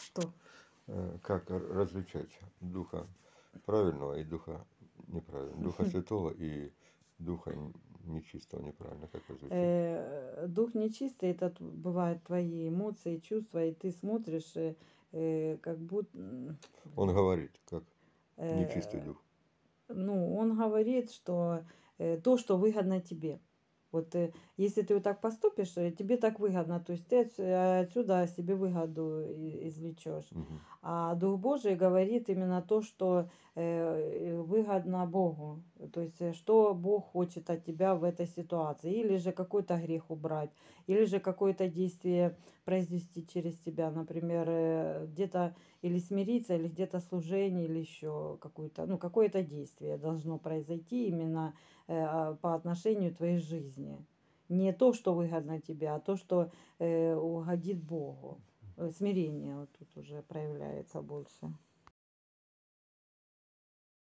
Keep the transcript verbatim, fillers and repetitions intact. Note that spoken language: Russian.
Что? Э, Как р- различать духа правильного и духа неправильного, духа святого и духа н- нечистого, неправильно, как различить? Э, дух нечистый, это т- бывают твои эмоции, чувства, и ты смотришь, э, э, как будто, м, Он блин, говорит, как нечистый э, дух. ну, он говорит, что э, то, что выгодно тебе. Вот э, если ты вот так поступишь, э, тебе так выгодно, то есть ты отс- э, отсюда себе выгоду и- извлечешь. Мгм. А Дух Божий говорит именно то, что э, э, выгодно Богу. То есть э, что Бог хочет от тебя в этой ситуации. Или же какой-то грех убрать, или же какое-то действие произвести через тебя. Например, э, где-то или смириться, или где-то служение, или еще какое-то, ну, какое-то действие должно произойти именно э, а, по отношению твоей жизни. Не то, что выгодно тебе, а то, что э, угодит Богу. Э, Смирение вот тут уже проявляется больше.